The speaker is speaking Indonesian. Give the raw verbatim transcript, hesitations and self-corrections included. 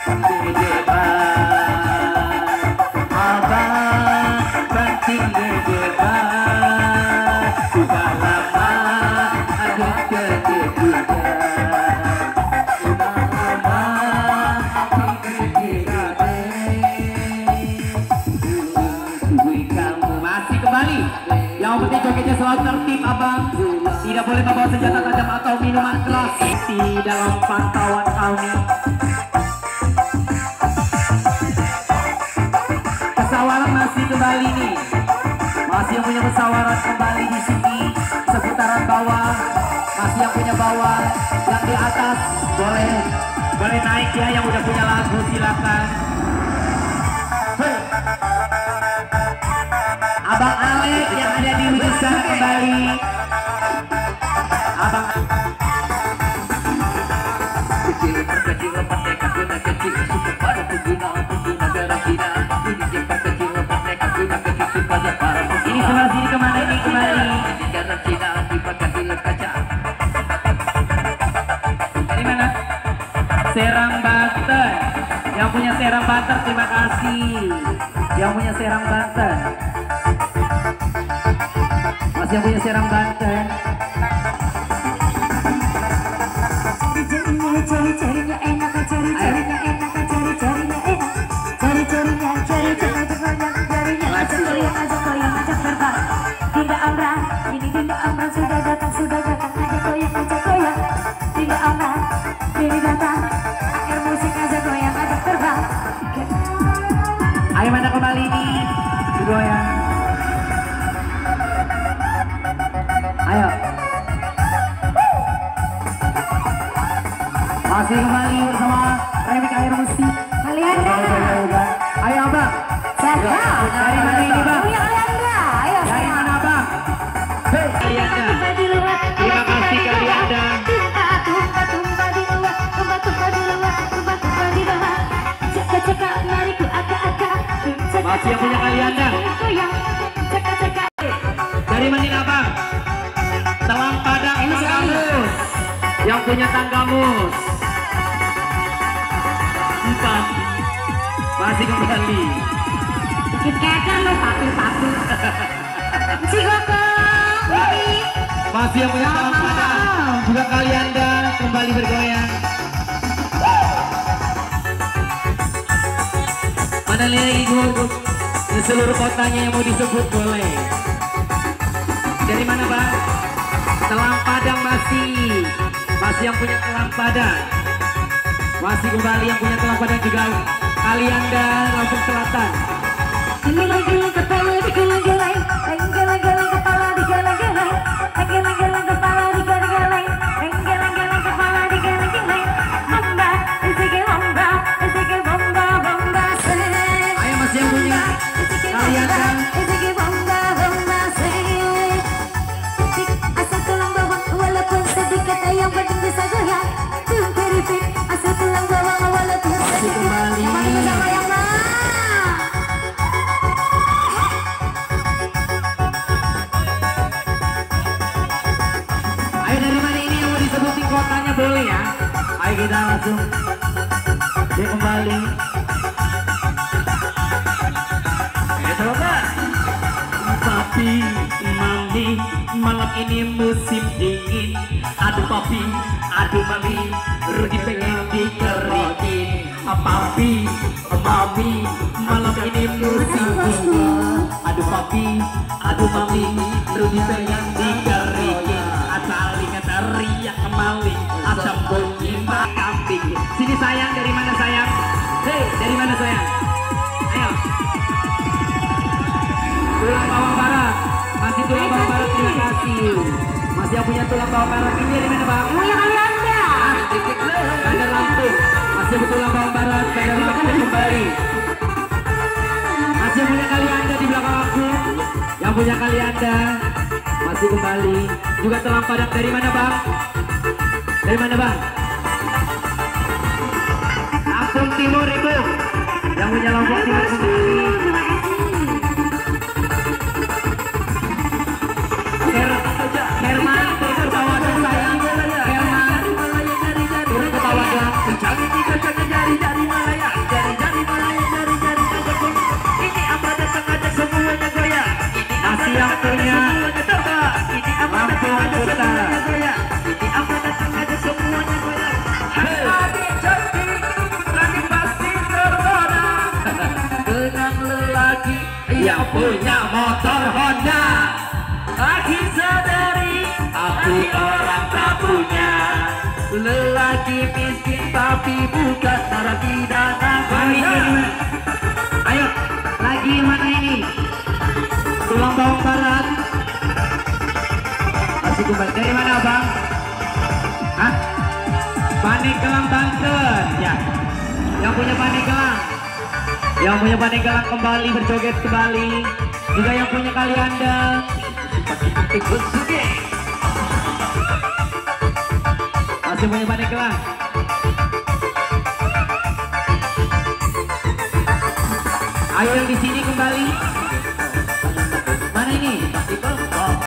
Yang penting jogetnya selalu tertib abang. Tidak boleh membawa senjata tajam atau minuman keras di dalam pantauan kami. Pesawaran masih kembali nih. Masih yang punya pesawaran kembali di sini seputaran bawah. Masih yang punya bawah, yang di atas boleh boleh naik ya. Yang udah punya lagu silakan. Abang Alek yang ada di ujung sana kembali. Abang kecil perkecil merdeka guna kecil suka pada pengguna pengguna gara-gara ini cepat kecil merdeka guna kecil pada para pengguna. Ini sebelah sini kemana ini kembali? Gara-gara dipakai kaca. Dari mana? Serang Banten. Yang punya Serang Banten terima kasih. Yang punya Serang Banten. Masih yang punya Serang Banten. Cari-carinya enak, cari-carinya enak, cari-carinya enak, cari-carinya, cari-carinya, cari-carinya, ajak goyang, ajak goyang, ajak terbang. Dinda Amran, ini Dinda Amran sudah datang, sudah datang, ajak goyang, ajak goyang. Dinda Amran, ini datang, akhir musik ajak goyang, ajak terbang. Ayo mana kembali nih, goyang. Ayo. Masih kembali bersama Remik Air Musik. Kalian dah. Ayo abang. Siapa? Dari mana ini bang? Punya kalian dah. Ayo. Dari mana bang? Hei, Kalianda. Terima kasih Kalianda. Tumba, tumba, tumba di luar, tumba, tumba di luar, tumba, tumba di bawah. Cekak-cekak, mariku agak-agak. Masih yang punya Kalianda. Cekak-cekak. Dari mana bang? Telang Padang Tanggamus. Yang punya Tanggamus. Empat. Masih kembali. Dikekang lo papi-papi. Cikoko. Masih yang punya Telang Padang. Juga Kalianda kembali bergoyang. Mana lagi gue di seluruh kotanya yang mau disebut boleh. Dari mana bang? Telang Padang masih. Masih yang punya Telang Padang. Masih kembali yang punya Telang Padang juga Kalianda Lampung Selatan. Geleng-geleng kepala digeleng-geleng, geleng-geleng kepala digeleng-geleng, geleng-geleng kepala digeleng-geleng, geleng-geleng kepala digeleng-geleng. Bomba, isike bomba, isike bomba, bomba say. Ayo masih yang punya Kalianda. Isike bomba, bomba say. Asal tulang bawang walaupun sedikit yang penting bisa goyang. Tulang keripik asal tulang bawang walaupun sedikit. Kembali. Yang penting bisa goyang nah. Ayo dari mana ini yang mau disebutin kotanya boleh ya. Ayo kita langsung dia kembali. Ayo coba. Papi, mami, malam ini musim dingin. Aduh papi, aduh mami, Rudi pengen dikerikin. Papi, mami, malam ini musim dingin. Aduh papi, aduh mami, Rudi pengen dikerikin. Ataling teriak kembali, asam bunyi kambing. Sini sayang, dari mana sayang? Hei, dari mana sayang? Ayo. Tulang bawang barat, masih tulang bawang barat, terima kasih. Masih yang punya tulang bawang barat ini dari mana bang? Punya kalian dah. Bandar Lampung, masih yang tulang bawang barat, Bandar Lampung kembali. Masih yang punya Kalianda di belakang aku, yang punya Kalianda masih kembali. Juga Telang Padang dari mana bang? Dari mana bang? Lampung Timur itu, yang punya Lampung Timur kembali. Herman, turun ke bawah dong sayang. Herman, turun ke bawah dong. Jangan jari-jari Malaya. yang punya motor Honda. Lagi saudari, aku orang tak punya. Lelaki miskin tapi bukan narapidana. Ayo, lagi mana ini? Tulang bawang barat. Masih kembali dari mana bang? Hah? Paneglang Banten, ya. Yang punya Paneglang, yang punya Paneglang kembali berjoget kembali. Juga yang punya kali anda. Masih punya Paneglang. Ayo yang di sini kembali.